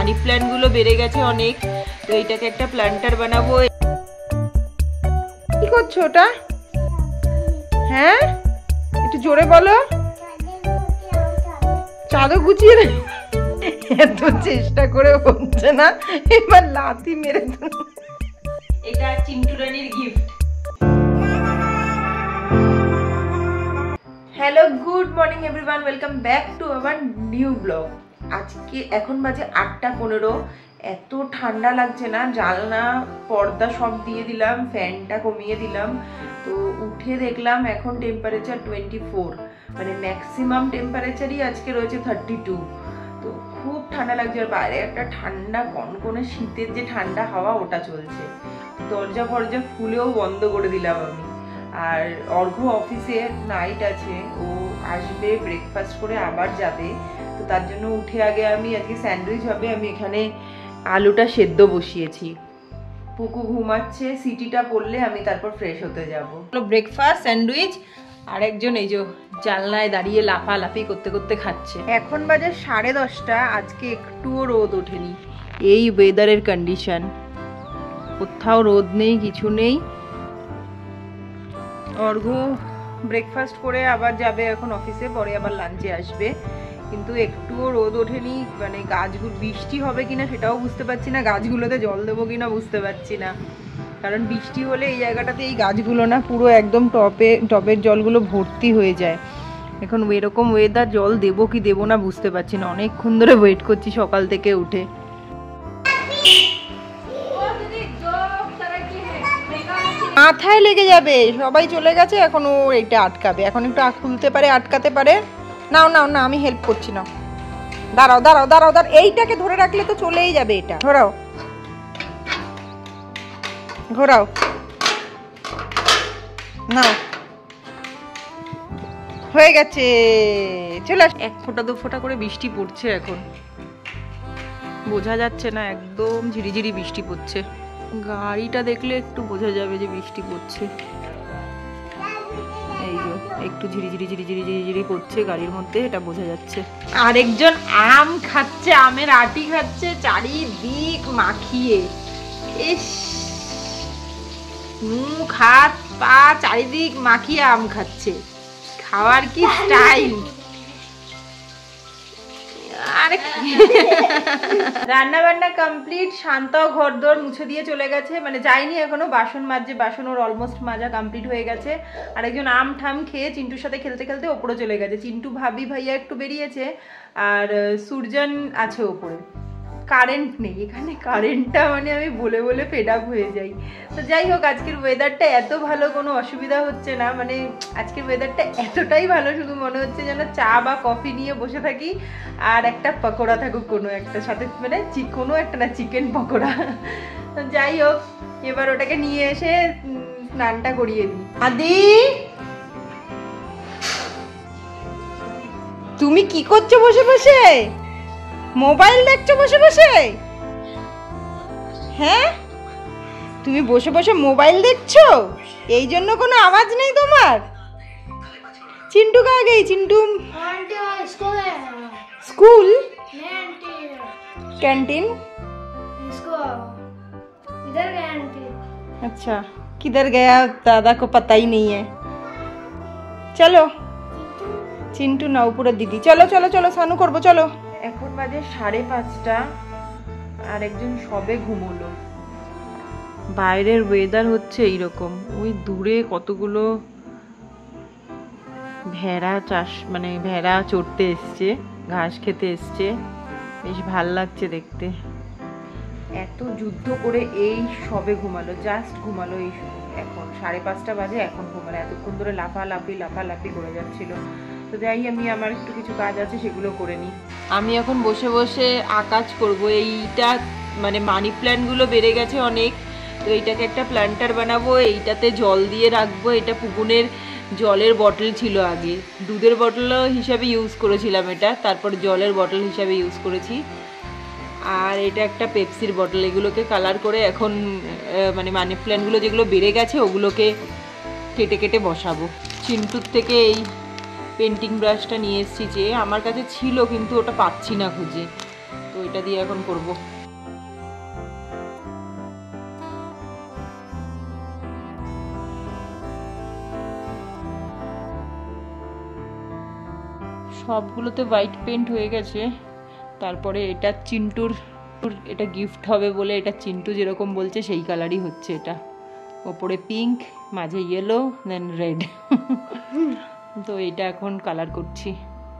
Money plant গুলো বেড়ে গেছে অনেক, তো এইটাকে একটা প্ল্যান্টার বানাবো। কি করছো ওটা? হ্যাঁ একটু জোরে বলো। চাদর গুছিয়ে এত চেষ্টা করে হচ্ছে না, এবার লাথি মেরে। এটা চিন্টু রানীর gift. Hello good morning everyone, welcome back to our new blog. আজকে এখন বাজে 8:15। এত ঠান্ডা লাগছে না, জানলা পর্দা সব দিয়ে দিলাম, ফ্যানটা কমিয়ে দিলাম। তো উঠে দেখলাম এখন টেম্পারেচার 24, মানে ম্যাক্সিমাম টেম্পারেচারই আজকে রয়েছে 32। তো খুব ঠান্ডা লাগছে, আর বাইরে একটা ঠান্ডা কনকনে শীতের যে ঠান্ডা হাওয়া ওটা চলছে। দরজা ফরজা খুলেও বন্ধ করে দিলাম আমি। আর অর্ঘ্য অফিসে নাইট আছে, ও আসবে, ব্রেকফাস্ট করে আবার যাবে। তো তার জন্য উঠে আগে আমি আজকে স্যান্ডউইচ হবে, আমি এখানে আলুটা সেদ্ধ বসিয়েছি। পুকু ঘুমাচ্ছে, সিটিটা পড়লে আমি তারপর ফ্রেশ হতে যাব। ব্রেকফাস্ট স্যান্ডউইচ, আর একজন এই যে জানলায় দাঁড়িয়ে লাফালাফি করতে করতে খাচ্ছে। এখন বাজে 10:30, আজকে একটুও রোদ ওঠেনি। এই ওয়েদারের কন্ডিশন, কোথাও রোদ নেই, কিছু নেই। অর্ঘ্য ব্রেকফাস্ট করে আবার যাবে এখন অফিসে, পরে আবার লাঞ্চে আসবে। কিন্তু একটুও রোদ ওঠেনি, মানে গাছগুলো বৃষ্টি হবে কিনা সেটাও বুঝতে পারছি না, গাছগুলোতে জল দেবো কিনা বুঝতে পারছি না। কারণ বৃষ্টি হলে এই জায়গাটাতে এই গাছগুলো না পুরো একদম টবের জলগুলো ভর্তি হয়ে যায়। এখন এরকম ওয়েদার, জল দেবো কি দেবো না বুঝতে পারছি না। অনেকক্ষণ ধরে ওয়েট করছি সকাল থেকে উঠে। মাথায় লেগে যাবে, সবাই চলে গেছে, এখন ও এটা আটকাবে। এখন একটু খুলতে পারে, আটকাতে পারে। নাও নাও না, আমি হেল্প করছি না। দাঁড়াও দাঁড়াও দাঁড়াও দাঁড়াও, এইটাকে ধরে রাখলে তো চলেই যাবে। এটা ঘোরাও ঘোরাও, নাও, হয়ে গেছে। চলে আস। 1 ফোঁটা 2 ফোঁটা করে বৃষ্টি পড়ছে, এখন বোঝা যাচ্ছে না, একদম ঝিরিঝিরি বৃষ্টি পড়ছে। গাড়িটা দেখলে একটু বোঝা যাবে যে বৃষ্টি পড়ছে। এই যে একটু ঝিরিঝিরি ঝিরিঝিরি ঝিরিঝিরি করছে গাড়ির মধ্যে, এটা বোঝা যাচ্ছে। আরেকজন আম খাচ্ছে, আমের আটি খাচ্ছে চারিদিক মাখিয়ে। ইস, মুখ হাত পা চারিদিক মাখিয়ে আম খাচ্ছে। খাওয়ার কি স্টাইল! রান্না বান্না কমপ্লিট, শান্তাও ঘর দোর মুছে দিয়ে চলে গেছে, মানে যায়নি এখনো, বাসন মাজছে, বাসন ওর অলমোস্ট মাজা কমপ্লিট হয়ে গেছে। আর একজন আম ঠাম খেয়ে চিন্টুর সাথে খেলতে খেলতে ওপরে চলে গেছে। চিন্টু ভাবি ভাইয়া একটু বেরিয়েছে, আর সুরজন আছে ওপরে। কারেন্ট নেই এখানে, কারেন্টটা মানে আমি বলে বলে ফেড আপ হয়ে যাই। তো যাই হোক, আজকের ওয়েদারটা এত ভালো, কোনো অসুবিধা হচ্ছে না। মানে আজকের ওয়েদারটা এতটাই ভালো, শুধু মনে হচ্ছে যেন চা বা কফি নিয়ে বসে থাকি আর একটা পকোড়া থাকুক কোনো একটা সাথে, মানে কোনো একটা না, চিকেন পকোড়া। তো যাই হোক, এবার ওটাকে নিয়ে এসে স্নানটা করিয়ে দিই। আদি, তুমি কি করছো বসে বসে? মোবাইল দেখছো বসে বসে? হ্যাঁ, তুমি বসে বসে মোবাইল দেখছো, এই জন্য কোনো আওয়াজ নেই তোমার? চিন্টু कहाँ गई? चिंटू स्कूल, कैंटीन, इधर कैंटीन। अच्छा, किधर गया दादा को पता ही नहीं है। चलो चिंटू ना ऊपर दीदी, चलो चलो चलो স্নান করবো, চলো। এখন বাজে 5:30, আর একজন সবে ঘুমোলো। বাইরের ওয়েদার হচ্ছে এইরকম। ওই দূরে কতগুলো ভেড়া চাষ, মানে ভেড়া চড়তে এসছে, ঘাস খেতে এসছে, বেশ ভাল লাগছে দেখতে। এত যুদ্ধ করে এই সবে ঘুমালো, জাস্ট ঘুমালো। এই এখন 5:30 বাজে, এখন ঘুমালো। এতক্ষণ ধরে লাফালাফি করে যাচ্ছিল। তো যাই, আমি আমার একটু কিছু কাজ আছে সেগুলো করে নিই। আমি এখন বসে বসে আকাজ করব। এইটা মানে মানি প্ল্যান্টগুলো বেড়ে গেছে অনেক, তো এইটাকে একটা প্ল্যান্টার বানাবো। এইটাতে জল দিয়ে রাখবো। এটা পুকুনের জলের বটল ছিল আগে, দুধের বটল হিসাবে ইউজ করেছিলাম এটা, তারপর জলের বটল হিসাবে ইউজ করেছি। আর এটা একটা পেপসির বটল। এগুলোকে কালার করে এখন মানে মানি প্ল্যান্টগুলো যেগুলো বেড়ে গেছে ওগুলোকে কেটে কেটে বসাবো। চিন্টুর থেকে এই পেন্টিং ব্রাশটা নিয়ে এসেছি, যে আমার কাছে ছিল কিন্তু ওটা পাচ্ছি না খুঁজে। তো এটা দিয়ে এখন করব। সবগুলোতে হোয়াইট পেন্ট হয়ে গেছে। তারপরে এটা চিন্টুর, এটা গিফট হবে বলে, এটা চিন্টু যেরকম বলছে সেই কালারই হচ্ছে। এটা ওপরে পিঙ্ক, মাঝে ইয়েলো, দেন রেড। তো এটা এখন কালার করছি।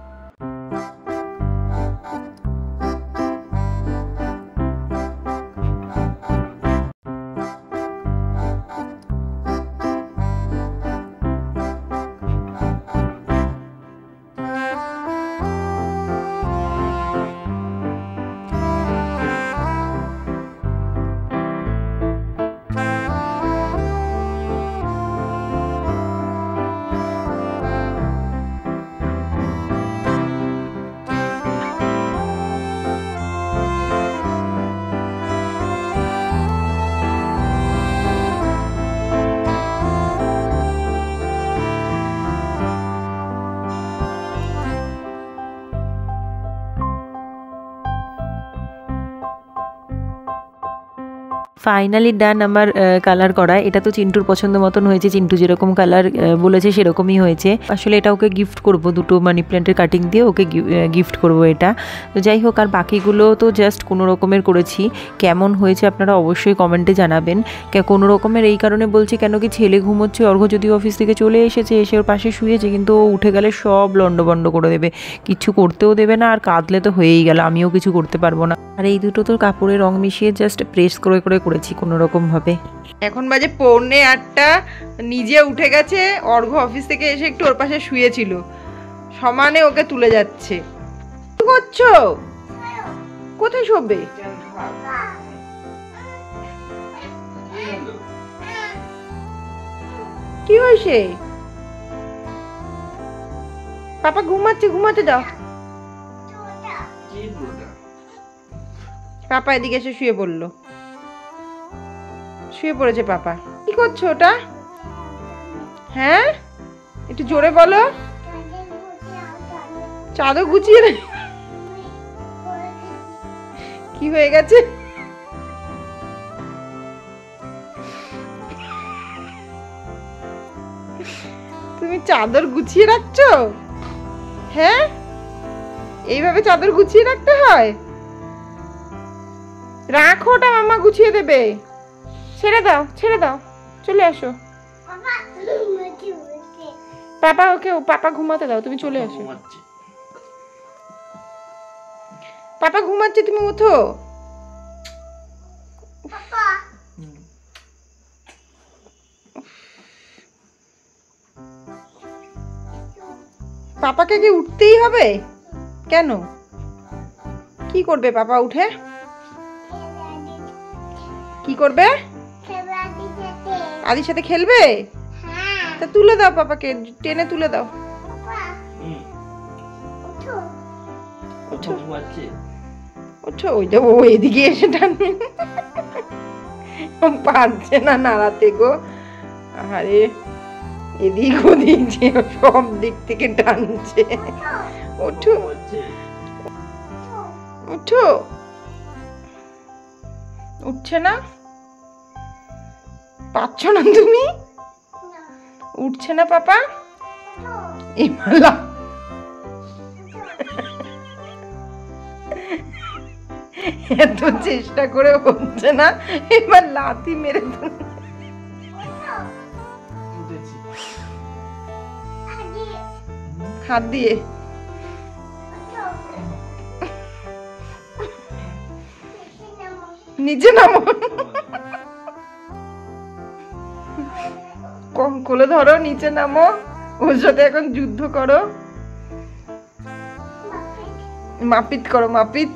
ফাইনালি ডান আমার কালার করা। এটা তো চিন্টুর পছন্দ মতন হয়েছে, চিন্টু যেরকম কালার বলেছে সেরকমই হয়েছে। আসলে এটা ওকে গিফট করব, দুটো মানি প্ল্যান্টের কাটিং দিয়ে ওকে গিফট করব এটা। তো যাই হোক, আর বাকিগুলো তো জাস্ট কোনো রকমের করেছি। কেমন হয়েছে আপনারা অবশ্যই কমেন্টে জানাবেন। কোনো রকমের এই কারণে বলছি, কেন কি ছেলে ঘুমোচ্ছে, অর্ঘ্য যদিও অফিস থেকে চলে এসেছে, এসে ওর পাশে শুয়েছে, কিন্তু ও উঠে গেলে সব লন্ডভন্ড করে দেবে, কিছু করতেও দেবে না, আর কাঁদলে তো হয়েই গেল, আমিও কিছু করতে পারবো না। আর এই দুটো তো কাপড়ে রং মিশিয়ে জাস্ট প্রেস করে করে করেছি কোনো রকম ভাবে। এখন বাজে 7:45, নিজে উঠে গেছে। অর্ঘ্য অফিস থেকে এসে একটু ওর পাশে শুয়েছিল, সমানে ওকে তুলে যাচ্ছে। কি করছো? কোথায় শোবে? কি হয়েছে? পাপা ঘুমাচ্ছে, ঘুমাতে দাও। পাপা এদিকে এসে শুয়ে পড়লো, শুয়ে পড়েছে পাপা। কি করছো ওটা? হ্যাঁ, একটু জোরে বলো। চাদর গুছিয়ে রে। কি হয়ে গেছে? তুমি চাদর গুছিয়ে রাখছো? হ্যাঁ, এইভাবে চাদর গুছিয়ে রাখতে হয়? রাখো, ওটা মামা গুছিয়ে দেবে। ছেড়ে দাও, ছেড়ে দাও, চলে আসো। পাপা ওকে, পাপা ঘুমাতে দাও, তুমি চলে আসো। পাপা ঘুমাচ্ছে, তুমি উঠো। পাপাকে কি উঠতেই হবে? কেন? কি করবে পাপা উঠে? কি করবে? আদির সাথে খেলবে? তা তুলে দাও পাপাকে, টেনে তুলে দাও। ওঠো, ওই যে ও এদিকে এসে টানবে, পারছে না নাড়াতে গো। আরে এদিক ওদিক যে সব দিক থেকে টানছে। ওঠো, ওঠো। উঠছে না? পাচ্ছ না তুমি? উঠছে না পাপা? এমালা এত চেষ্টা করে হচ্ছে না, এবার লাথি মেরে হাত দিয়ে। নিচে নামো, কোলে ধরো, নিচে নামো, ওর সাথে এখন যুদ্ধ করো, মাপিত করো, মাপিত।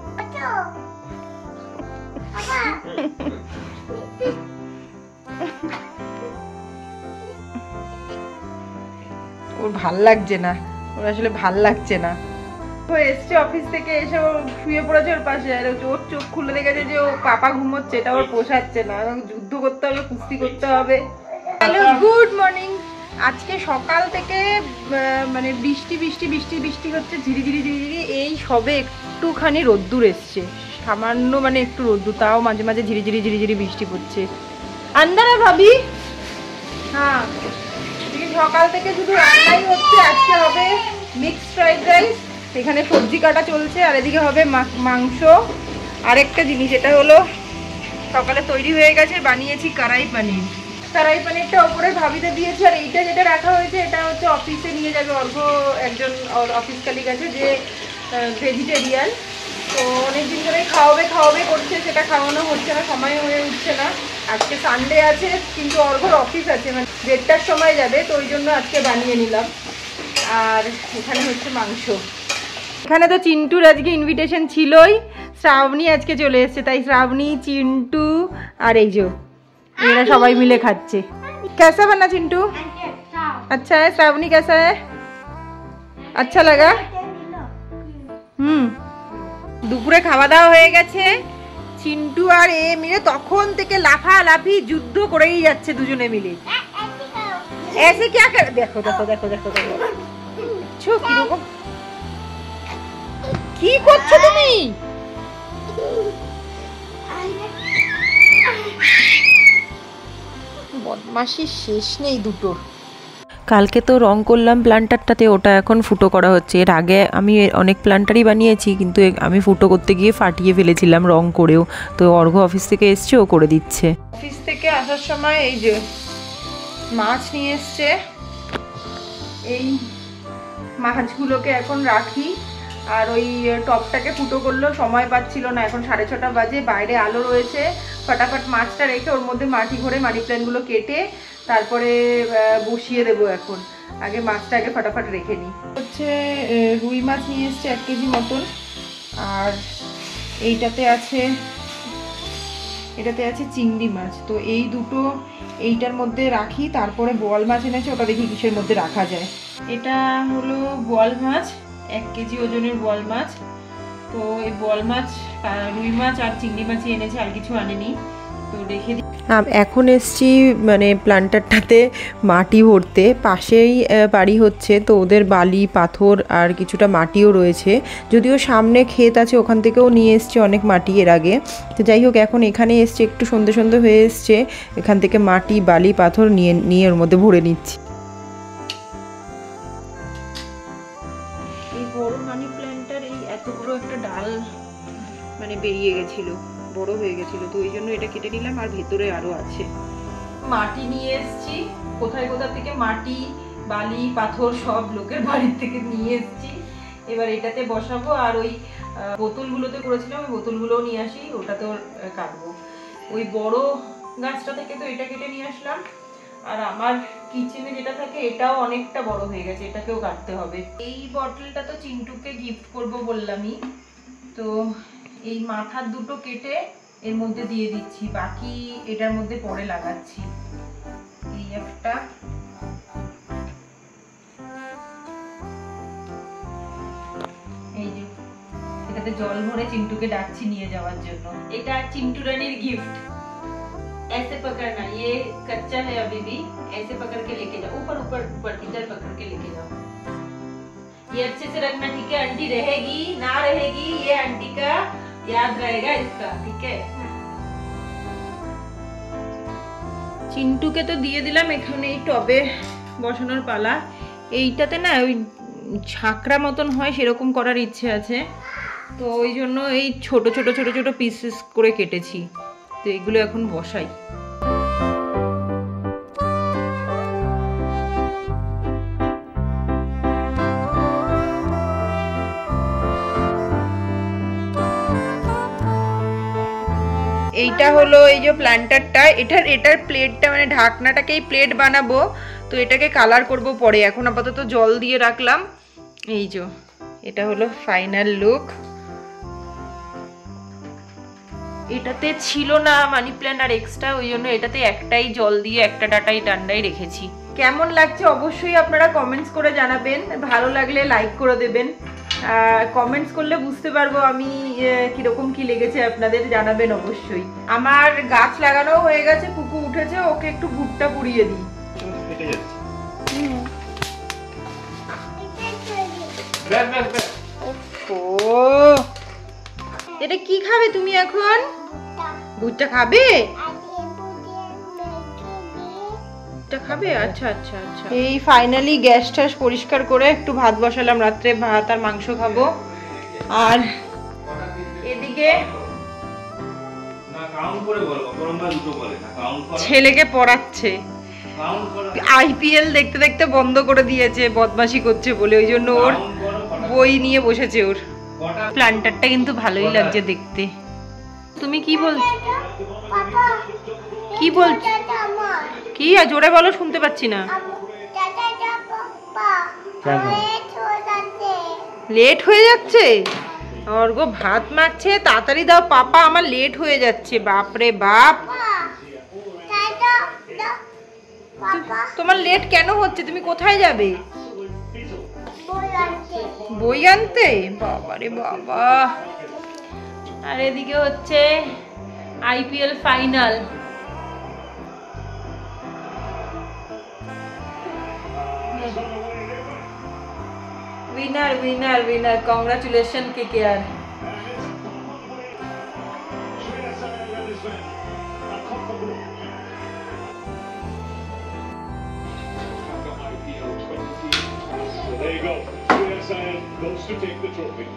ওর ভাল লাগছে না, ওর আসলে ভাল লাগছে না। ও এসছে অফিস থেকে এসে, ও শুয়ে পড়েছে ওর পাশে, আর ওর চোখ খুলে দেখেছে যে ও পাপা ঘুমোচ্ছে, এটা ওর পোষাচ্ছে না, যুদ্ধ করতে হবে, কুস্তি করতে হবে। Hello, good morning. আজকে সকাল থেকে মানে বৃষ্টি বৃষ্টি বৃষ্টি বৃষ্টি হচ্ছে, ঝিরিঝিরি ঝিরিঝিরি। এই সবে একটুখানি রোদ্দুর এসছে, সামান্য মানে একটু রোদ্দুর, তাও মাঝে মাঝে ঝিরিঝিরি ঝিরিঝিরি বৃষ্টি পড়ছে। আন্দারা ভাবি, হ্যাঁ সকাল থেকে শুধু রান্নাই হচ্ছে। আজকে হবে মিক্সড ফ্রাইড রাইস, এখানে সবজি কাটা চলছে, আর এদিকে হবে মাংস। আরেকটা জিনিস, এটা হলো সকালে তৈরি হয়ে গেছে, বানিয়েছি কড়াই পানির। কড়াই পানিরটা ওপরে ভাবিতে দিয়েছি, আর এইটা যেটা রাখা হয়েছে এটা হচ্ছে অফিসে নিয়ে যাবে। অর্ঘ একজন অফিস কালিগ আছে যে ভেজিটেরিয়ান, তো অনেকদিন ধরে খাওয়াবে খাওয়াবে করছে, সেটা খাওয়ানো হচ্ছে না, সময় হয়ে উঠছে না। আজকে সানডে আছে কিন্তু অর্ঘর অফিস আছে, মানে 1:30টার সময় যাবে, তো ওই জন্য আজকে বানিয়ে নিলাম। আর এখানে হচ্ছে মাংস। এখানে তো চিন্টুর আজকে ইনভিটেশন ছিলই, শ্রাবণী আজকে চলে এসছে, তাই শ্রাবণী, চিন্টু আর এই যে এরা সবাই মিলে খাচ্ছে। कैसा बना चिंटू? अच्छा है। श्रावणी कैसा है? अच्छा लगा? দুপুরে খাওয়া দাওয়া হয়ে গেছে। চিন্টু আর এ মিলে তখন থেকে লাফালাফি যুদ্ধ করেই যাচ্ছে দুজনে মিলে। এসে কি করে? দেখো দেখো দেখো দেখো দেখো কিরকম কি করছো তুমি? বদমাশির শেষ নেই দুটোর। কালকে তো রং করলাম প্ল্যান্টারটাতে, ওটা এখন ফুটো করা হচ্ছে। এর আগে আমি অনেক প্ল্যান্টারই বানিয়েছি, কিন্তু আমি ফুটো করতে গিয়ে ফাটিয়ে ফেলেছিলাম রং করেও। তো অর্ঘ অফিস থেকে এসছে, ও করে দিচ্ছে। অফিস থেকে আসার সময় এই যে মাছ নিয়ে এসছে, এই মাছগুলোকে এখন রাখি। আর ওই টপটাকে ফুটো করলেও সময় পাচ্ছিল না, এখন 6:30 বাজে, বাইরে আলো রয়েছে। ফটাফট মাছটা রেখে ওর মধ্যে মাটি ভরে মানি প্ল্যান্টগুলো কেটে তারপরে বসিয়ে দেবো। এখন আগে মাছটাকে ফটাফট রেখে নিই। হচ্ছে রুই মাছ নিয়ে এসছে 1 কেজি মতন, আর এটাতে আছে চিংড়ি মাছ। তো এই দুটো এইটার মধ্যে রাখি, তারপরে বোয়াল মাছ এনেছে, ওটা দেখি কিসের মধ্যে রাখা যায়। এটা হলো বোয়াল মাছ, 1 কেজি ওজনের বোয়াল মাছ। তো এই বোয়াল মাছ, রুই মাছ আর চিংড়ি মাছই এনেছে, আর কিছু আনেনি। তো রেখে দিই। এখন এসছি মানে প্ল্যান্টারটাতে মাটি ভরতে, পাশেই বাড়ি হচ্ছে, তো ওদের বালি পাথর আর কিছুটা মাটিও রয়েছে। যদিও সামনে ক্ষেত আছে, ওখান থেকেও নিয়ে এসছে অনেক মাটি এর আগে। তো যাই হোক, এখন এখানে এসছে, একটু সন্ধে সন্ধে হয়ে এসছে, এখান থেকে মাটি বালি পাথর নিয়ে ওর মধ্যে ভরে নিচ্ছি। এই বড় মানি প্ল্যান্টার এই এত বড় একটা ডাল মানে বেরিয়ে গেছিল, বড় হয়ে গেছিল, তো ওই জন্য এটা কেটে নিলাম। আর ভেতরে আরো আছে। মাটি নিয়ে এসেছি, কোথায় কোথা থেকে মাটি বালি পাথর সব লোকের বাড়ির থেকে নিয়ে এসেছি। এবার এটাতে বসাবো। আর ওই বোতলগুলোতে করেছিলাম, ওই বোতলগুলোও নিয়ে আসি, ওটাতেও কাটবো। ওই বড় গাছটা থেকে তো এটা কেটে নিয়ে আসলাম। আর আমার কিচেনে যেটা থাকে এটাও অনেকটা বড় হয়ে গেছে, এটাকেও কাটতে হবে। এই বটলটা তো চিন্টুকে গিফট করব বললামই, তো এই মাথার দুটো কেটে এর মধ্যে দিয়ে দিচ্ছি, বাকি এটার মধ্যে পরে লাগাচ্ছি। এই একটা, এই যে এটাতে জল ভরে চিন্টুকে ডাকছি নিয়ে যাওয়ার জন্য। এটা চিন্টু রানীর গিফট। ऐसे पकड़ना, ये कच्चा है अभी भी, ऐसे पकड़ के लेके जाओ, ऊपर ऊपर ऊपर इधर पकड़ के लेके जाओ। ये अच्छे से रखना, ठीक है? आंटी रहेगी ना रहेगी, ये आंटी का याद रहेगा इसका, ठीक है? চিন্টুকে তো দিয়ে দিলাম। এখন এই টবে বসানোর পালা। এইটাতে না ওই ঝাঁকড়া মতন হয়, সেরকম করার ইচ্ছে আছে, তো ওই জন্য এই ছোট ছোট ছোট ছোট পিসেস করে কেটেছি। তো এগুলো এখন বসাই। এইটা হলো এই যে প্ল্যান্টারটা, এটার প্লেটটা মানে ঢাকনাটাকেই প্লেট বানাবো, তো এটাকে কালার করব পরে। এখন আপাতত জল দিয়ে রাখলাম। এই যে এটা হলো ফাইনাল লুক। এটাতে ছিল না মানি প্ল্যান্ট আর এক্সট্রা, ওই জন্য এটাতে একটাই জল দিয়ে একটা ডাটাই ডান্ডাই রেখেছি। কেমন লাগছে অবশ্যই আপনারা কমেন্টস করে জানাবেন, ভালো লাগলে লাইক করে দেবেন। কমেন্টস করলে বুঝতে পারবো আমি কিরকম কি লেগেছে, আপনাদের জানাবেন অবশ্যই। আমার গাছ লাগানো হয়ে গেছে, কুকু উঠেছে, ওকে একটু ভুট্টা পুড়িয়ে দিই। ও এটা কি খাবে তুমি এখন? দুধটা খাবে? খাবে? আচ্ছা আচ্ছা আচ্ছা। এই ফাইনালি গ্যাস ট্যাস পরিষ্কার করে একটু ভাত বসালাম, রাত্রে ভাত আর মাংস খাবো। আর এদিকে ছেলেকে পড়াচ্ছে, আইপিএল দেখতে দেখতে বন্ধ করে দিয়েছে, বদমাশি করছে বলে, ওই জন্য ওর বই নিয়ে বসেছে। ওর প্ল্যান্টারটা কিন্তু ভালোই লাগছে দেখতে। তুমি কি বলছো? কি বলছো? কি জোরে বলো, শুনতে পাচ্ছি না। লেট হয়ে যাচ্ছে? অর্ঘ ভাত মাখছে, তাড়াতাড়ি দাও পাপা, আমার লেট হয়ে যাচ্ছে। বাপরে বাপ, তোমার লেট কেন হচ্ছে? তুমি কোথায় যাবে? বই আনতে? বাবারে বাবা। আর এদিকে হচ্ছে IPL final. Winner winner winner, congratulation KKR. There you go. CSIN goes to take the trophy.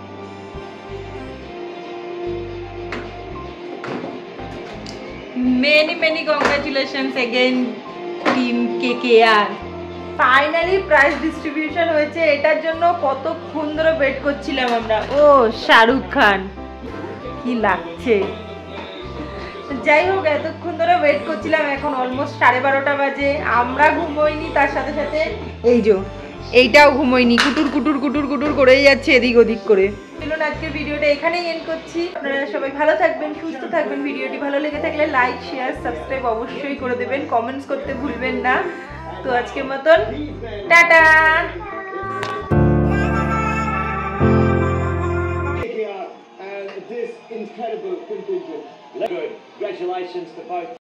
Many congratulations again team KKR. Finally prize distribution হয়েছে। এটার জন্য কতক্ষণ ধরে ওয়েট করছিলাম আমরা। ও শাহরুখ খান, কি লাগছে। যাই হোক, এতক্ষণ ধরে ওয়েট করছিলাম, এখন অলমোস্ট 12:30 বাজে। আমরা ঘুমোইনি, তার সাথে সাথে এই যে এইটাও ঘুমোইনি, কুটুর কুটুর কুটুর কুটুর করেই যাচ্ছে এদিক ওদিক করে। চলুন আজকের ভিডিওটা এখানেই এন্ড করছি। আপনারা সবাই ভালো থাকবেন, সুস্থ থাকবেন। ভিডিওটি ভালো লেগে থাকলে লাইক শেয়ার সাবস্ক্রাইব অবশ্যই করে দেবেন, কমেন্টস করতে ভুলবেন না। তো আজকের মতন tata. And this incredible conclusion. Good. Congratulations to both.